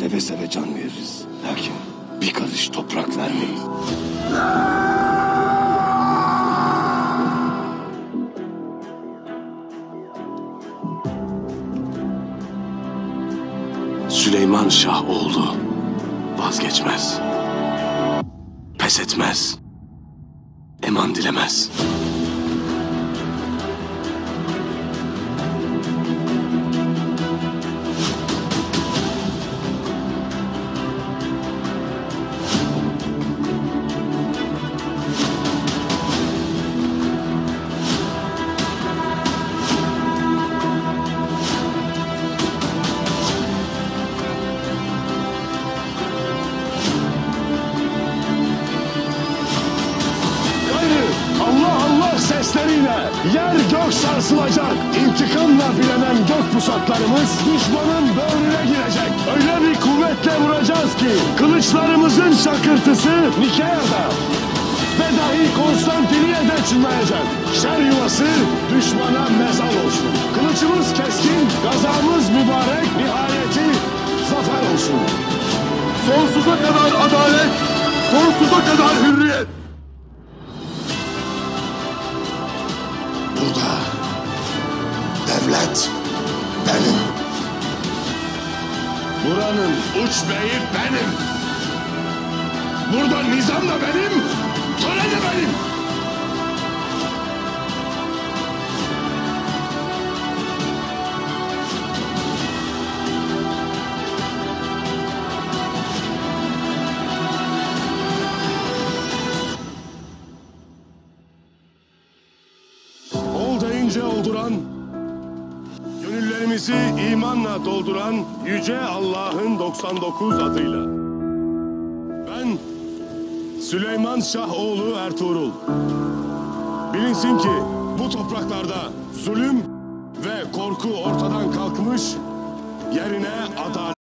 seve seve can veririz. Lakin bir karış toprak vermeyin. Süleyman Şah oğlu vazgeçmez. Pes etmez. Eman dilemez. Sesleriyle yer gök sarsılacak. İntikamla bilenen gök pusatlarımız düşmanın böğrüne girecek. Öyle bir kuvvetle vuracağız ki kılıçlarımızın şakırtısı Nikea'da ve dahi Konstantiniyye'de çınlayacak. Şer yuvası düşmana mezar olsun. Kılıçımız keskin, gazamız mübarek, nihayeti zafer olsun. Sonsuza kadar adalet, sonsuza kadar hürriyet. Burada devlet benim. Buranın uç beyi benim. Burada nizam da benim, töre de benim. Ol deyince olduran, gönüllerimizi imanla dolduran Yüce Allah'ın 99 adıyla. Ben Süleyman Şah oğlu Ertuğrul. Bilinsin ki bu topraklarda zulüm ve korku ortadan kalkmış, yerine adalet